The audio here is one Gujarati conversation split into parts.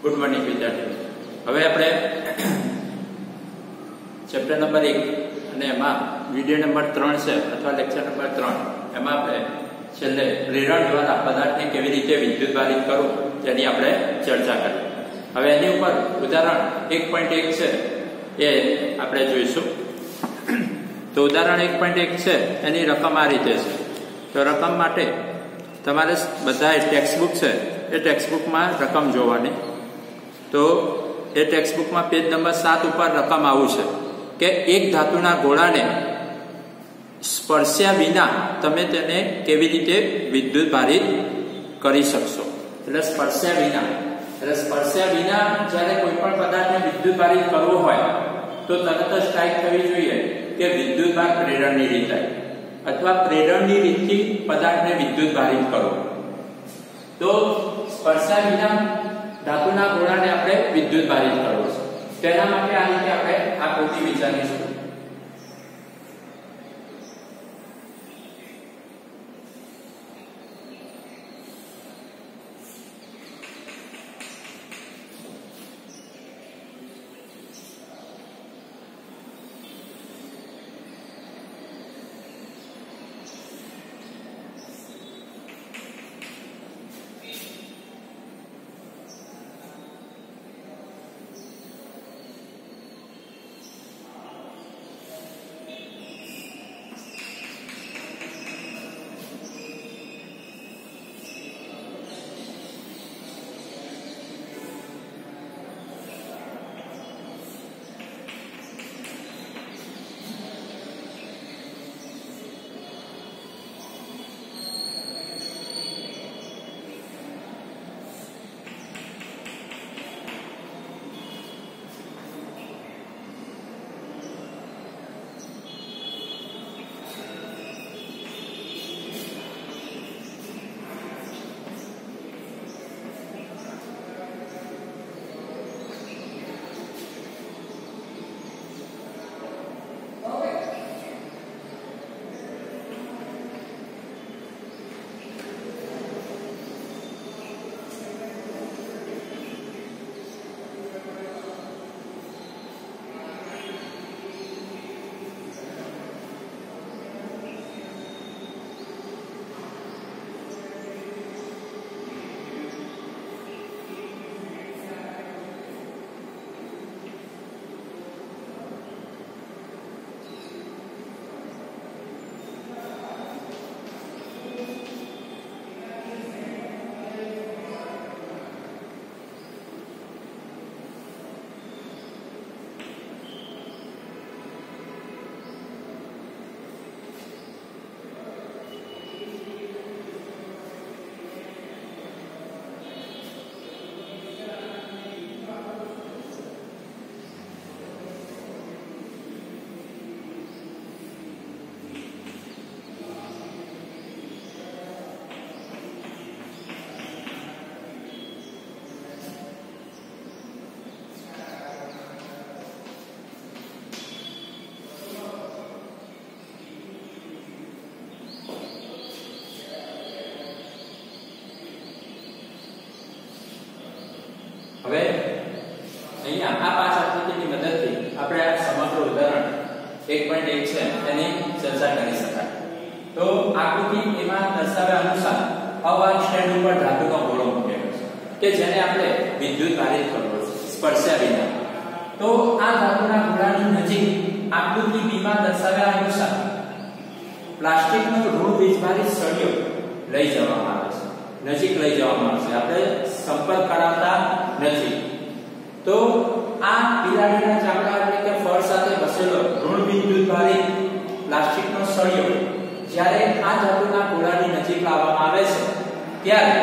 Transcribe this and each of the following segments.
ગુડ મોર્નિંગ વિદ્યાર્થીઓ. હવે આપણે ચેપ્ટર નંબર 1 અને એમાં વિડિયો નંબર 3 છે અથવા લેક્ચર નંબર 3 એમાં આપણે છેલ્લે પ્રેરણ દ્વારા પદાર્થને કેવી રીતે વિદ્યુતભારિત કરવું તેની આપણે ચર્ચા કરી. હવે એની ઉપર ઉદાહરણ 1.1 છે એ આપણે જોઈશું. તો ઉદાહરણ 1.1 છે એની રકમ આ રીતે છે. તો રકમ માટે તમારે બધા ટેક્સ્ટબુક છે એ ટેક્સ્ટબુકમાં રકમ જોવાની. તો એ ટેક્સ્ટબુકમાં પેજ નંબર 7 ઉપર રકમ આવું છે કે એક ધાતુના ગોળાને સ્પર્શ્યા વિના તમે તેને કેવી રીતે વિદ્યુતભારિત કરી શકશો. એટલે સ્પર્શ્યા વિના જ્યારે કોઈ પણ પદાર્થને વિદ્યુતભારિત કરવો હોય તો તરત જ ટાઈપ કરવી જોઈએ કે વિદ્યુતભાર પ્રેરણની રીત અથવા પ્રેરણની રીતથી પદાર્થને વિદ્યુતભારિત કરો. તો સ્પર્શ્યા વિના ધાતુના ગોળાને આપણે વિદ્યુતભારિત કરવો છે. તેના માટે આ રીતે આપણે આકૃતિ વિચારીશું. હવે અહીંયા આ 5 આકૃતિની મદદથી આપણે આ સમગ્ર ઉદાહરણ 1.1 છે એની ચર્ચા કરી શકાય. તો આકૃતિ એમાં દર્શાવ્યા અનુસાર અવાહક સ્ટેન્ડ ઉપર ધાતુનો ગોળો મૂકેલો છે કે જેને આપણે વિદ્યુતભારિત કરવો છે સ્પર્શ્યા વિના. તો આ ધાતુના ગોળાની નજીક આકૃતિ B માં દર્શાવ્યા અનુસાર પ્લાસ્ટિકનો ઋણ વીજભારિત સળિયો લઈ જવામાં આવે છે. નજીક લઈ જવામાં આવશે, આપણે સંપર્ક કરાવતા નથી. તો આ પિરામિડના ચામડા એટલે કે ફળ સાથે બસેલો ઋણ વિદ્યુતભારિત પ્લાસ્ટિકનો સળિયો જ્યારે આ ધાતુના ગોળાની નજીક લાવવામાં આવે છે ત્યારે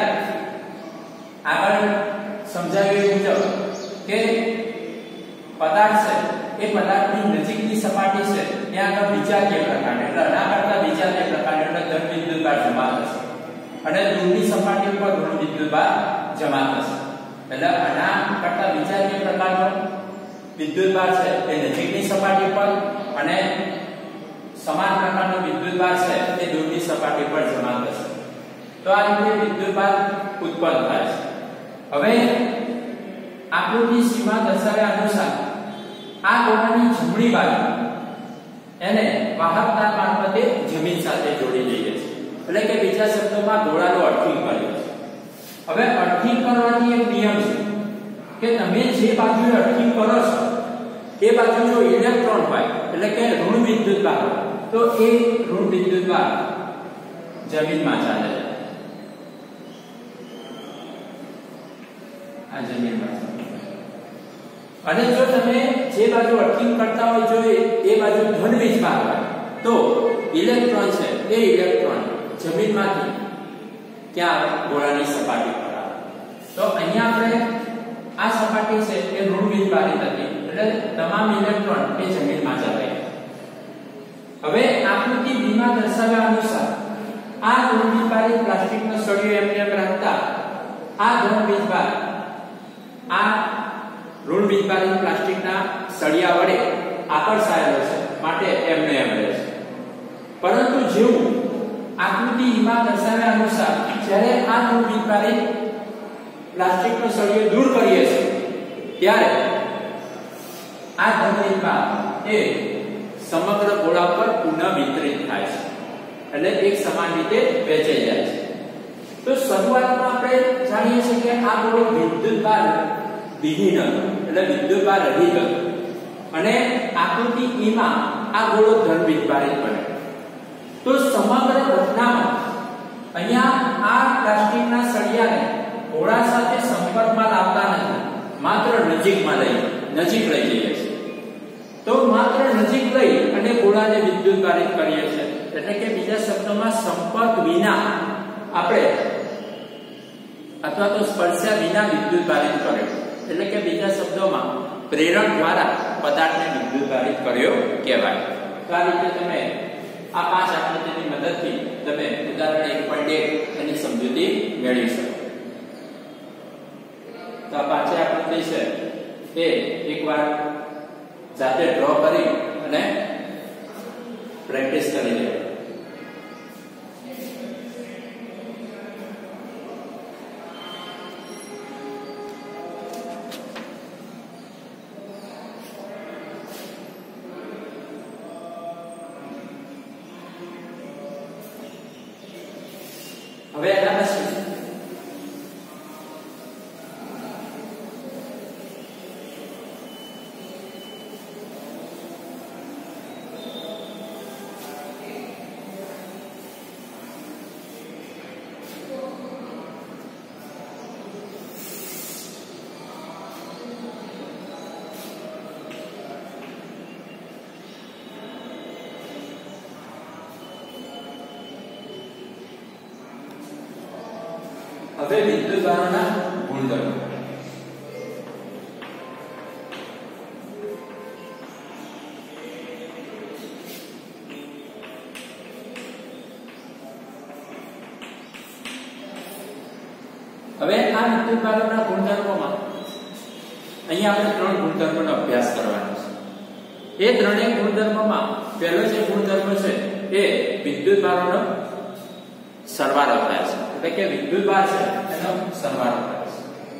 આગળ સમજાવ્યું મુજબ કે પદાર્થ છે એ પદાર્થની નજીકની સપાટી છે ત્યાં આગળ વિજાતીય પ્રકાંડ એટલે આના કરતા વિજાતીય પ્રકાંડ એટલે ધન વિદ્યુતભાર જમા થશે અને દૂરની સપાટી ઉપર ઋણ વિદ્યુતભાર જમા થશે. એટલે આના કરતા વિજાતીય પ્રકારનો વિદ્યુતભાર છે એ નજીકની સપાટી પર અને સમાન પ્રકારનો વિદ્યુતભાર છે એ દૂરની સપાટી પર જમા થશે. તો આ રીતે વિદ્યુતભાર ઉત્પન્ન થાય છે. હવે આકૃતિ સીમા દર્શાવ્યા અનુસાર આ ગોળાની જમણી બાજુ એને વાહક તાર મારફતે જમીન સાથે જોડી દઈએ છીએ, એટલે કે બીજા શબ્દોમાં ગોળાનો અર્થિંગ કર્યો છે. હવે અર્થિંગ કરવાની એક નિયમ છે કે તમે જે બાજુએ અર્થિંગ કરો છો એ બાજુ જો ઇલેક્ટ્રોન હોય એટલે કે ઋણ વિદ્યુતભાર તો એ ઋણ વિદ્યુતભાર જમીનમાં ચાલે છે. આ જમીનમાં અને જો તમે જે બાજુ અર્થિંગ કરતા હોય જો એ બાજુ ધન વીજભાર હોય તો ઇલેક્ટ્રોન છે એ ઇલેક્ટ્રોન જમીનમાંથી ક્યાં ગોળાની સપાટી પર આવે. તો અહીંયા આપણે આ સપાટી છે એ ઋણ વીજભારિત હતી એટલે તમામ ઇલેક્ટ્રોન એ જમીનમાં ચાલે. હવે આકૃતિ B માં દર્શાવ્યા અનુસાર આ ઋણ વીજભારિત પ્લાસ્ટિકનો સળિયો એમને રાખતા આ ધન વીજભાર આ ઋણ વીજભારિત પ્લાસ્ટિકના સળિયા વડે આકર્ષાયેલો છે માટે એમને એમ રહે છે. પરંતુ જેવું આકૃતિ માં દર્શાવ્યા અનુસાર જ્યારે આ ઋણ વીજભારિત પ્લાસ્ટિકનો સળિયો દૂર કરીએ છીએ ત્યારે આ ધન વીજભાર એ સમગ્ર ગોળા પર પુનઃ વિતરિત થાય છે એટલે એક સમાન રીતે વહેંચાઈ જાય છે. તો શરૂઆતમાં આપણે જાણીએ છીએ કે આ ગોળો વિદ્યુતભાર વિહીન એટલે વિદ્યુતભાર રહિત અને આકૃતિ E માં આ ગોળો ધન વીજભારિત બને. તો સમગ્ર ઘટનામાં અહીંયા આ પ્લાસ્ટિકના સળિયાને ગોળા સાથે સંપર્કમાં લાવતા નથી, માત્ર નજીક લઈ જઈએ છીએ. તો માત્ર નજીક લઈ અને ગોળાને વિદ્યુતભારિત કરીએ છીએ, એટલે કે બીજા શબ્દોમાં સંપર્ક વિના આપણે અથવા તો સ્પર્શ્યા વિના વિદ્યુતભારિત કર્યો, એટલે કે બીજા શબ્દોમાં પ્રેરણ દ્વારા પદાર્થને વિદ્યુતભારિત કર્યો કહેવાય. તો આ રીતે તમે આ 5 આકૃતિની મદદથી તમે ઉદાહરણ 1.1 એની સમજૂતી મેળવી શકો. તો આ 5 આકૃતિ છે એ એકવાર જાતે ડ્રો કરી અને પ્રેક્ટિસ કરી લેજો. હવે એના પછી વિદ્યુતભારોના ગુણધર્મો. હવે આ વિદ્યુતભારોના ગુણધર્મોમાં અહીંયા આપણે 3 ગુણધર્મોનો અભ્યાસ કરવાનો છે. એ ત્રણેય ગુણધર્મોમાં પહેલો જે ગુણધર્મ છે એ વિદ્યુતભારોનો સરવાળો થાય છે, એટલે કે વિદ્યુતભાર છે એનો સરવાળો થાય છે.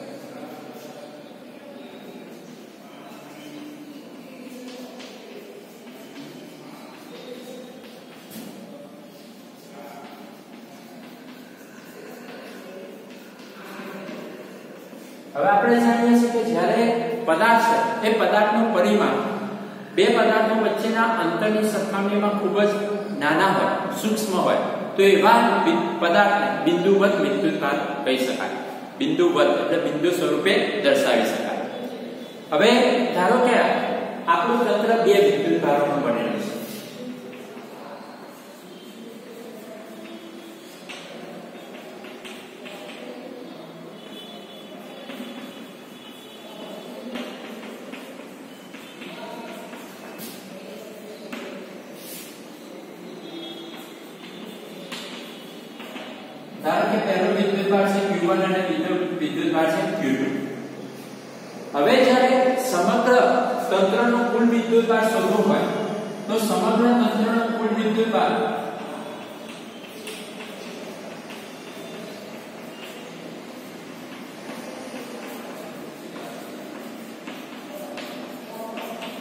હવે આપણે જાણીએ છીએ કે જ્યારે પદાર્થ છે એ પદાર્થનું પરિમાણ બે પદાર્થો વચ્ચેના અંતરની સરખામણીમાં ખૂબ જ નાના હોય, સૂક્ષ્મ હોય, તો એવા પદાર્થને બિંદુવત વિદ્યુતભાર કહી શકાય. બિંદુવત એટલે બિંદુ સ્વરૂપે દર્શાવી શકાય. હવે ધારો કે આપણું તંત્ર 2 વિદ્યુતભારોનું બનેલું છે. ધારો કે પહેલો વિદ્યુતભાર છે Q1 અને બીજો વિદ્યુતભાર છે Q2. હવે જ્યારે સમગ્ર તંત્રનો કુલ વિદ્યુતભાર શોધવો હોય તો સમગ્ર તંત્રનો કુલ વિદ્યુતભાર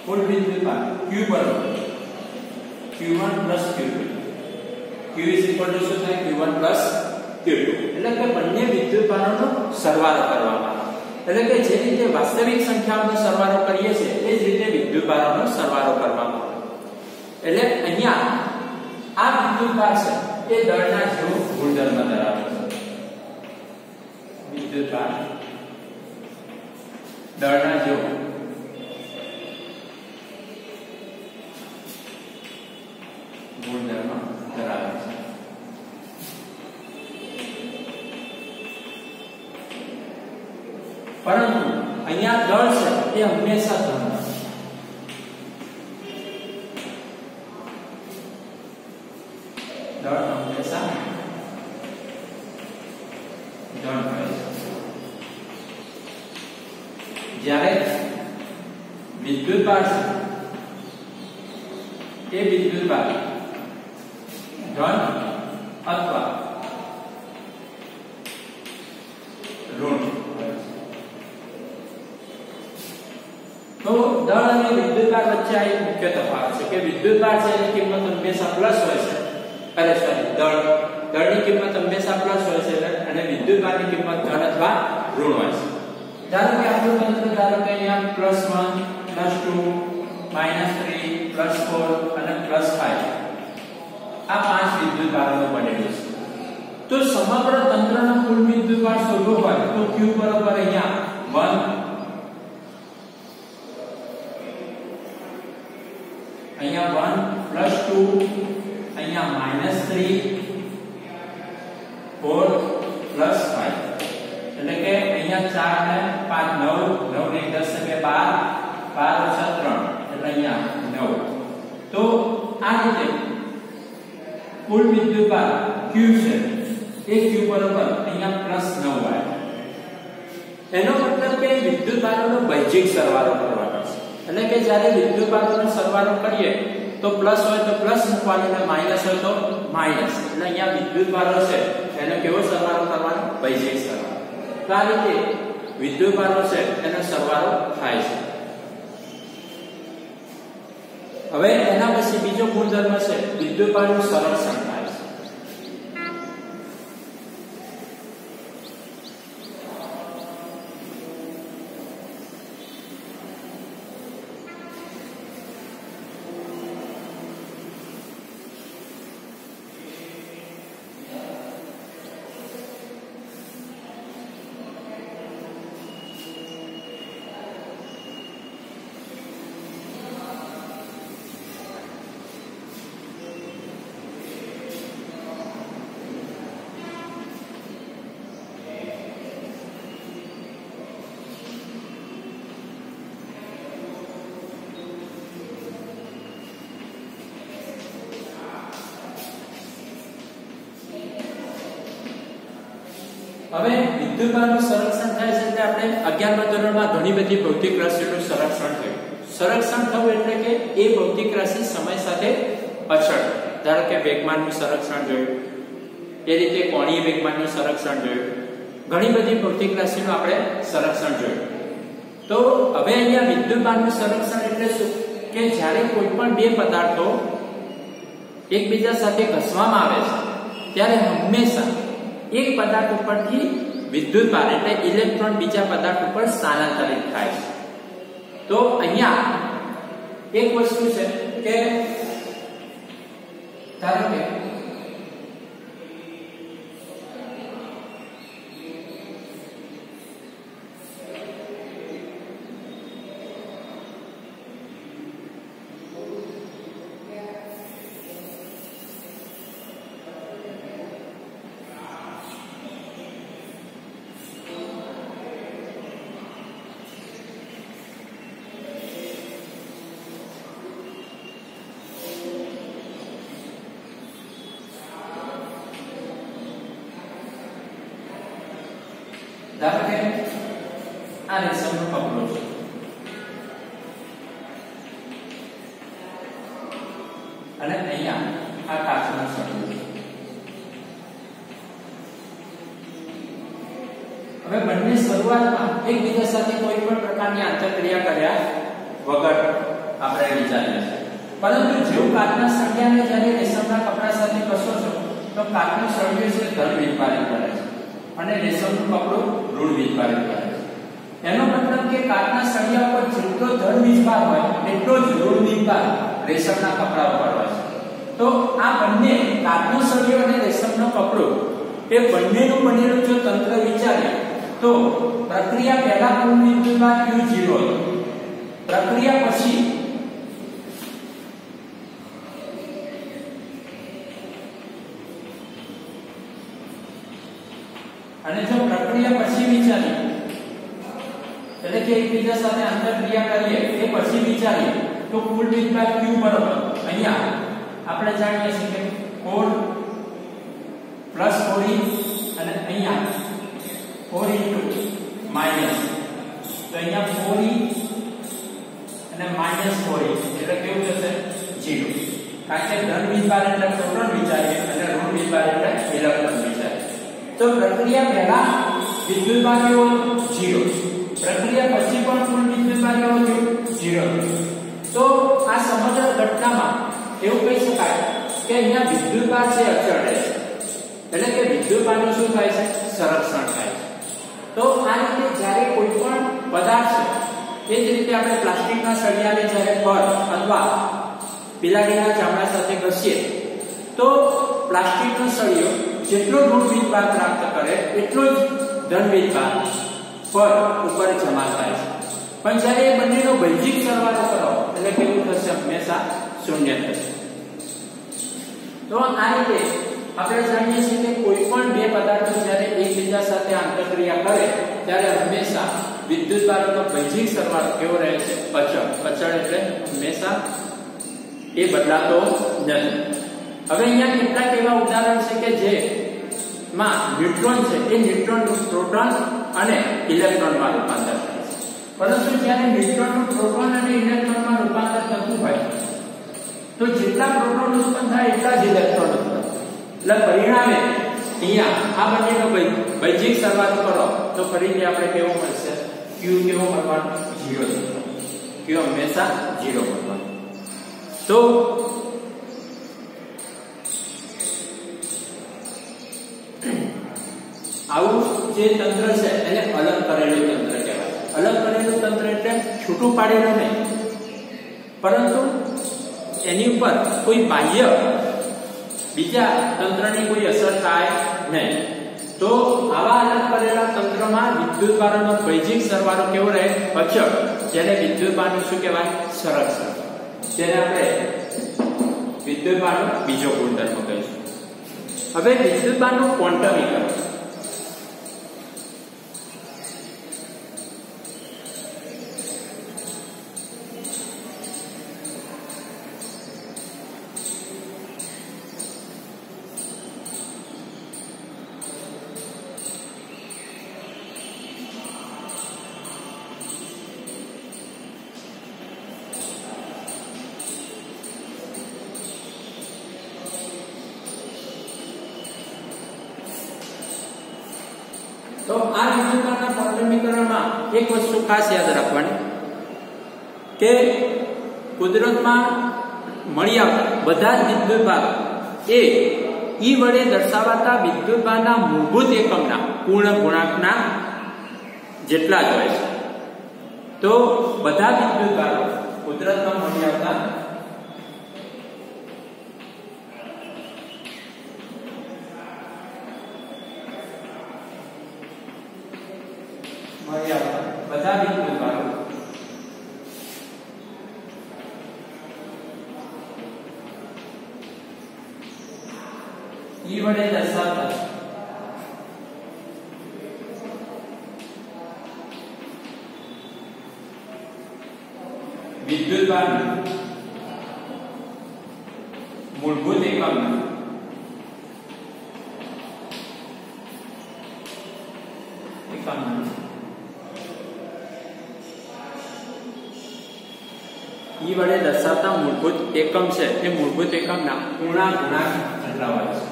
કુલ વિદ્યુતભાર Q બરાબર Q1 Q2. Q શું થાય Q1 Q2. એટલે કે બંને વિદ્યુતભારોનો સરવાળો કરવામાં આવે. એટલે કે જે રીતે વાસ્તવિક સંખ્યાઓનો સરવાળો કરીએ છીએ એ જ રીતે વિદ્યુતભારોનો સરવાળો કરવામાં આવે. એટલે અહીંયા આ વિદ્યુતભાર છે એ દળના જેવો ગુણધર્મ ધરાવે છે. વિદ્યુતભાર દળના જેવો ગુણધર્મ ધરાવે છે. પરંતુ અહીંયા દળ છે એ હંમેશા ધન હોય. દળ હંમેશા ધન હોય છે. જ્યારે વિદ્યુતભાર છે એ વિદ્યુતભાર ધન અથવા ઋણ. તો દળ અને વિદ્યુતભાર વચ્ચે આ એક મુખ્ય તફાવત છે કે વિદ્યુતભાર છે એની કિંમત હંમેશા પ્લસ હોય છે. દળની કિંમત હંમેશા પ્લસ હોય છે અને વિદ્યુતભારની કિંમત ધન અથવા ઋણ હોય છે. ધારો કે આપણું તંત્ર ધારો કે અહીંયા +1 +2 -3 +4 અને +5 આ પાંચ વિદ્યુતભારોનું બનેલું છે. તો સમગ્ર તંત્રનો કુલ વિદ્યુતભાર શોધવો હોય તો Q બરાબર અહીંયા 1 અહીંયા 1 +2 અહીંયા -3 4 +5 એટલે કે અહીંયા 4 ને 5 9 9 ને 10 એટલે 12 12 3 એટલે અહીંયા 9. તો આ રીતે કુલ વિદ્યુતભાર Q છે એ Q બરાબર અહીંયા +9 આવે. એનો મતલબ કે વિદ્યુતભારોનો બૈજિક સરવાળો કરવાનો છે. એટલે કે જ્યારે વિદ્યુતભારોનો સરવાળો કરીએ તો પ્લસ હોય તો પ્લસ મૂકવાનો અને માઈનસ હોય તો માઈનસ. એટલે અહીંયા વિદ્યુતભારો છે એનો કેવો સરવાળો કરવાનો? બૈજિક સરવાળો. તો આ રીતે વિદ્યુતભારો છે એનો સરવાળો થાય છે. હવે એના પછી બીજો ગુણધર્મ છે વિદ્યુતભારનું સંરક્ષણ થાય છે. હવે વિદ્યુતભારનું સંરક્ષણ થાય છે એટલે આપણે 11મા ધોરણમાં ઘણી બધી ભૌતિક રાશિઓનું સંરક્ષણ થયું. સંરક્ષણ થવું એટલે કે એ ભૌતિક રાશિ સમય સાથે અચળ. ધારો કે વેગમાનનું સંરક્ષણ જોયું, એ રીતે કોણીય વેગમાનનું સંરક્ષણ જોયું, ઘણી બધી ભૌતિક રાશિનું આપણે સંરક્ષણ જોયું. તો હવે અહીંયા વિદ્યુતભારનું સંરક્ષણ એટલે શું કે જ્યારે કોઈ પણ બે પદાર્થો એકબીજા સાથે ઘસવામાં આવે છે ત્યારે હંમેશા એક પદાર્થ ઉપરથી વિદ્યુતભાર એટલે ઇલેક્ટ્રોન બીજા પદાર્થ ઉપર સ્થાનાંતરિત થાય છે. તો અહીંયા એક વસ્તુ છે કે ધારો કે ધારો કે આ રેશમનો કપડો છે અને અહીંયા આ કાચનો સળિયો છે. હવે બંને શરૂઆતમાં એકબીજા સાથે કોઈ પણ પ્રકારની આંતરક્રિયા કર્યા વગર આપણે વિચારીએ છીએ. પરંતુ જેવું કાચના સળિયાને જ્યારે રેશમના કપડા સાથે કસો છો તો કાચનું સળિયું છે ધન વિપારિત કરે છે અને રેશમનું કપડું ઋણ વિપારિત કરે છે. એનો મતલબ કે કાચના સળિયા પર જેટલો ધન વિસ્ભાર હોય એટલો જ ઋણ વિપાર રેશમના કપડા ઉપર હોય છે. તો આ બંને કાચનો સળિયો અને રેશમનો કપડો એ બંનેનું બનેલું જો તંત્ર વિચારીએ તો પ્રક્રિયા પહેલા કુલ વિદ્યુતભાર Q0 હતો. પ્રક્રિયા પછી અને જો પ્રક્રિયા પછી વિચારીએ એટલે કે એકબીજા સાથે આંતરક્રિયા કરીએ એ પછી વિચારીએ તો કુલ વિદ્યુતભાર Q બરાબર અહીંયા આપણે જાણીએ છીએ કે 4 પ્લસ 4e અને અહીંયા 4 into માઈનસ તો અહીંયા 4e અને માઈનસ 4e એટલે કેવું થશે 0. કારણ કે ધન વિભાર એટલે પ્રોટોન વિચારીએ અને ઋણ વિભાર એટલે ઇલેક્ટ્રોન વિચારીએ. તો પ્રક્રિયા પહેલા વિદ્યુતભાર કેવો 0, પ્રક્રિયા પછી પણ કુલ વિદ્યુતભાર કેવો 0. તો આ સમગ્ર ઘટનામાં એવું કહી શકાય કે અહીંયા વિદ્યુતભાર છે અચળ રહે છે. એટલે કે વિદ્યુતભારનું શું થાય છે સંરક્ષણ થાય છે. તો આ રીતે જ્યારે કોઈ પણ પદાર્થ છે એ જ રીતે આપણે પ્લાસ્ટિકના સળિયાને જ્યારે ફળ અથવા બિલાડીના ચામડા સાથે ઘસીએ તો પ્લાસ્ટિકનો સળિયો જેટલો ઋણ વિદ્યુતભાર પ્રાપ્ત કરે એટલો જ ધન વિદ્યુતભાર પર ઉપર જમા થાય છે. પણ જ્યારે એ બંનેનો ભૌતિક સરવાળો કરો એટલે કેવું થશે હંમેશા શૂન્ય થશે. તો આ રીતે આપણે જાણીએ છીએ કે કોઈ પણ બે પદાર્થો જ્યારે એકબીજા સાથે આંતરક્રિયા કરે ત્યારે હંમેશા વિદ્યુતભારનો ભૌતિક સરવાળો કેવો રહે છે અચળ. અચળ એટલે હંમેશા એ બદલાતો નથી. હવે અહીંયા કેટલાક એવા ઉદાહરણ છે કે જેમાં ન્યુટ્રોન છે એ ન્યુટ્રોનનું પ્રોટોન અને ઇલેક્ટ્રોનમાં રૂપાંતર થાય છે. પરંતુ જ્યારે ન્યુટ્રોનનું પ્રોટોન અને ઇલેક્ટ્રોનમાં રૂપાંતર થતું હોય તો જેટલા પ્રોટોન ઉત્પન્ન થાય એટલા જ ઇલેક્ટ્રોન ઉત્પન્ન. એટલે પરિણામે અહીંયા આ બંનેનો ભૌતિક સરવાળો કરો તો ફરીથી આપણે કેવો મળશે Q કેવો મળવાનો 0. Q હંમેશા 0 મળવાનો. તો આવું જે તંત્ર છે એને અલગ કરેલું તંત્ર કહેવાય. અલગ કરેલું તંત્ર એટલે છૂટું પાડેલું નહીં પરંતુ એની ઉપર કોઈ બાહ્ય બીજા તંત્રની કોઈ અસર થાય નહીં. તો આવા અલગ કરેલા તંત્રમાં વિદ્યુતભારનો ભૌતિક સરવાળો કેવો રહે અચળ. જેને વિદ્યુતભારનું શું કહેવાય સંરક્ષણ. જેને આપણે વિદ્યુતભારનો બીજો ગુણધર્મ કહીશું. હવે વિદ્યુતભારનું ક્વોન્ટમીકરણ. તો આ વિદ્યુતભારના ક્વોન્ટમીકરણમાં એક વસ્તુ ખાસ યાદ રાખવાની કે કુદરતમાં મળી આવતા બધા જ વિદ્યુતભાર એ E વડે દર્શાવાતા વિદ્યુતભારના મૂળભૂત એકમના પૂર્ણ ગુણાંકના જેટલા જ હોય છે. તો બધા વિદ્યુતભારો કુદરતમાં મળી આવતા બધા વિદ્યુતભારો E વડે દર્શાવતા વિદ્યુતભારના મૂળભૂત એકમના E વડે દર્શાવતા મૂળભૂત એકમ છે એ મૂળભૂત એકમના પૂર્ણાંક ગુણાંક જેટલા હોય છે.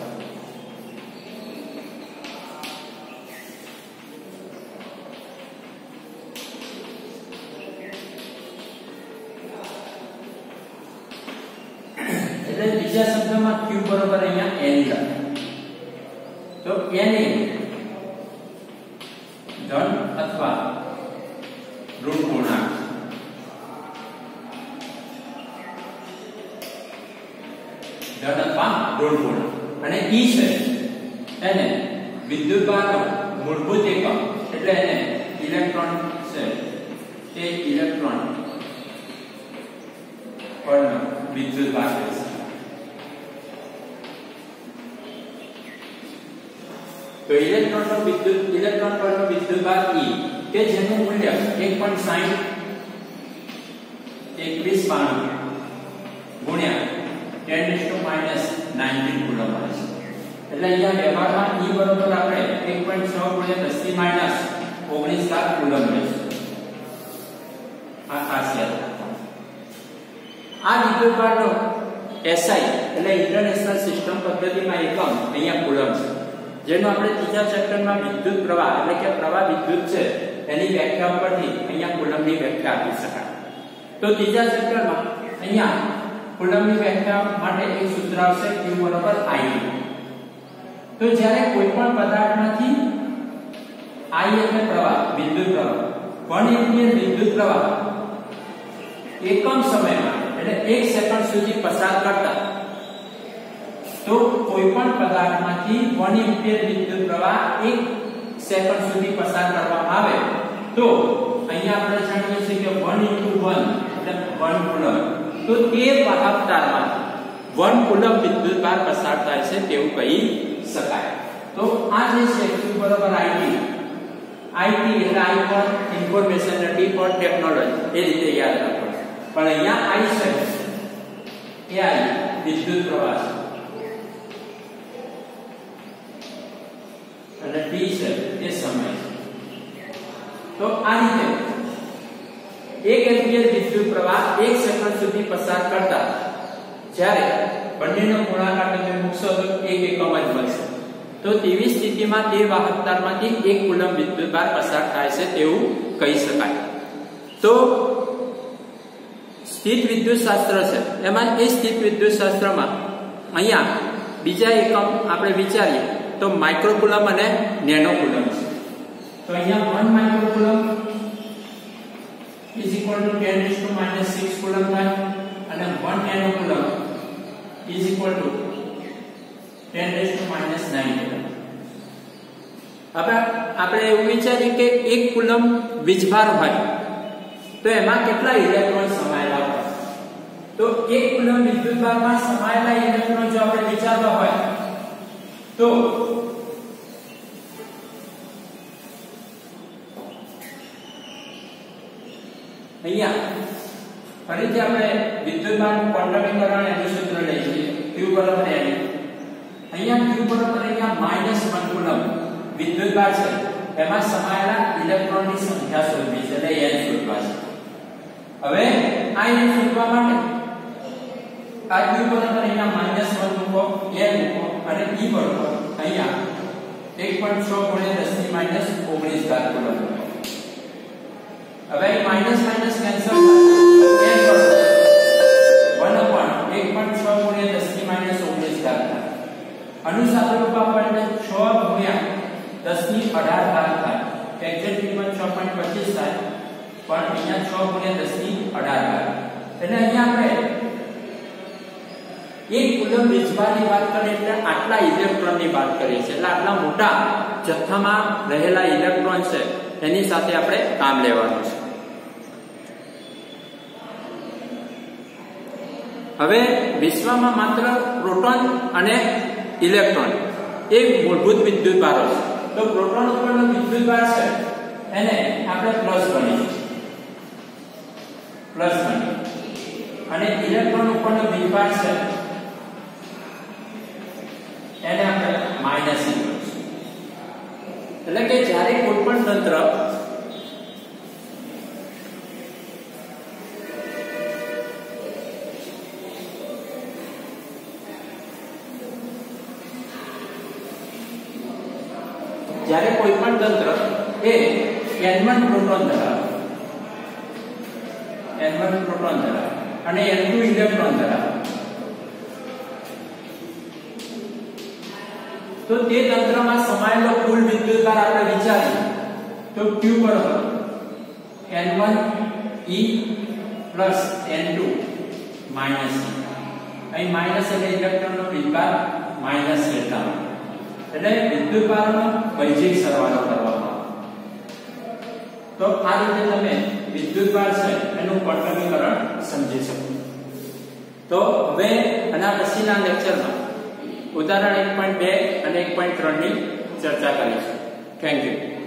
એટલે બીજા શબ્દમાં q બરોબર અહીંયા n લખાય. તો n એ ધન અથવા ઋણ પૂર્ણાંક, ધન અથવા ઋણ પૂર્ણાંક, અને e છે એને વિદ્યુતભારનો મૂળભૂત એકમ એટલે એને ઇલેક્ટ્રોન છે તે ઇલેક્ટ્રોન પરનો વિદ્યુતભાર છે. તો ઇલેક્ટ્રોન પરનો વિદ્યુતભાર E કે જેનું મૂલ્ય 1.2192 ગુણ્યા 10⁻⁻19 કુલમ મળે છે. એટલે અહીંયા વ્યવહારમાં E બરોબર આપણે 1.6 ગુણ્યા 10⁻19 કુલમ મળે છે. આ ખાસિયત. આ વિદ્યુતભારનો SI એટલે ઇન્ટરનેશનલ સિસ્ટમ પદ્ધતિમાં એકમ અહીંયા કુલમ છે, જેનો આપણે ત્રીજા ચેપ્ટરમાં વિદ્યુત પ્રવાહ એટલે કે પ્રવાહ વિદ્યુત છે એની વ્યાખ્યા પરથી અહીંયા કુલમની વ્યાખ્યા આપી શકાય. તો ત્રીજા ચેપ્ટરમાં અહીંયા કુલમની વ્યાખ્યા માટે એક સૂત્ર આવશે Q બરાબર I. તો જ્યારે કોઈ પણ પદાર્થમાંથી I એટલે પ્રવાહ, વિદ્યુત પ્રવાહ, 1 એમ્પિયર વિદ્યુત પ્રવાહ એકમ સમયમાં એટલે 1 સેકન્ડ સુધી પસાર કરતા, તો કોઈ પણ પદાર્થમાંથી 1 એમ્પિયર વિદ્યુત પ્રવાહ 1 સેકન્ડ સુધી પસાર કરવામાં આવે તો અહીંયા આપણે જાણીએ છીએ કે 1 * 1 એટલે 1 કુલમ. તો તે વાહક તારમાં 1 કુલમ વિદ્યુતભાર પસાર થાય છે તેવું કહી શકાય. તો આ જે છે Q બરાબર IT એટલે I ફોર ઇન્ફોર્મેશન અને T ફોર ટેકનોલોજી એ રીતે યાદ રાખો. પણ અહીંયા I છે એ I વિદ્યુત પ્રવાહ છે અને T છે એ સમય છે. તો આ રીતે 1 એમ્પિયર વિદ્યુત પ્રવાહ 1 સેકન્ડ સુધી પસાર કરતા જ્યારે બંનેનો ગુણાકાર તમે મૂકશો તો 1 એકમ જ મળશે. તો તેવી સ્થિતિમાં તે વાહક તારમાંથી 1 કુલમ વિદ્યુતભાર પસાર થાય છે તેવું કહી શકાય. તો સ્થિત વિદ્યુત શાસ્ત્ર છે એમાં એ સ્થિત વિદ્યુત શાસ્ત્રમાં અહીંયા બીજા એકમ આપણે વિચારીએ તો માઇક્રોકુલમ અને નેનો કુલમ છે. તો અહીંયા 1 માઇક્રોકુલમ = 10⁻⁻6 કુલમ થાય અને 1 નેનો કુલમ = 10⁻⁹ કુલમ. હવે આપણે એવું વિચારીએ કે 1 કુલમ વીજભાર હોય તો એમાં કેટલા ઇલેક્ટ્રોન સમાયેલા હોય. તો 1 કુલમ વિદ્યુતભારમાં સમાયેલા ઇલેક્ટ્રોન જો આપણે વિચારવા હોય તો અહીંયા ફરીથી આપણે વિદ્યુતભારનું ક્વોન્ટમીકરણ એનું સૂત્ર લઈએ છીએ Q બરાબર n. અહીંયા Q બરાબર અહીંયા -1 કુલમ વિદ્યુતભાર છે એમાં સમાયેલા ઇલેક્ટ્રોનની સંખ્યા શોધવી છે એટલે n શોધવા છે. હવે આ n શોધવા માટે આ Q બરાબર અહીંયા -1 મૂકો, n મૂકો અને E બરાબર અહીંયા 1.6 ગુણ્યા 10⁻⁻19 કુલમ. હવે માઈનસ માઈનસ કેન્સલ થાય n બરાબર 1/1.6 ગુણ્યા 10⁻⁻19 થાય. અનુસાર રૂપ આપણને 6 ગુણ્યા 10⁻18 થાય. એક્ઝેક્ટ કિંમત 6.25 થાય પણ અહીંયા 6 ગુણ્યા 10⁻18 થાય. એટલે અહીંયા આપણે 1 કુલમ વીજભારની વાત કરીએ એટલે આટલા ઇલેક્ટ્રોનની વાત કરીએ છીએ. એટલે આટલા મોટા જથ્થામાં રહેલા ઇલેક્ટ્રોન છે એની સાથે આપણે કામ લેવાનું છે. હવે વિશ્વમાં માત્ર પ્રોટોન અને ઇલેક્ટ્રોન એ મૂળભૂત વિદ્યુતભારો છે. તો પ્રોટોન ઉપરનો વિદ્યુતભાર છે એને આપણે પ્લસ ગણીએ અને ઇલેક્ટ્રોન ઉપરનો વિદ્યુતભાર છે એને આપણે માઈનસ ગણીએ. એટલે કે જ્યારે કોઈ પણ તંત્ર એ n1 પ્રોટોન ધરાવે અને n2 ઇલેક્ટ્રોન ધરાવે તો તે તંત્રમાં સમાયેલો કુલ વિદ્યુતભાર આપણે વિચારીએ તો Q બરાબર N1 E plus N2 minus E. અહીં માઈનસ એટલે ઇલેક્ટ્રોનનો વિદ્યુતભાર માઈનસ લેતા એટલે વિદ્યુતભારનો વૈજિક સરવાળો કરવામાં આવે. તો આ રીતે તમે વિદ્યુતભાર છે એનું પટલીકરણ સમજી શકો. તો હવે આના પછીના લેક્ચરમાં ઉદાહરણ 1.2 અને 1.3 ની ચર્ચા કરીશું. Thank you.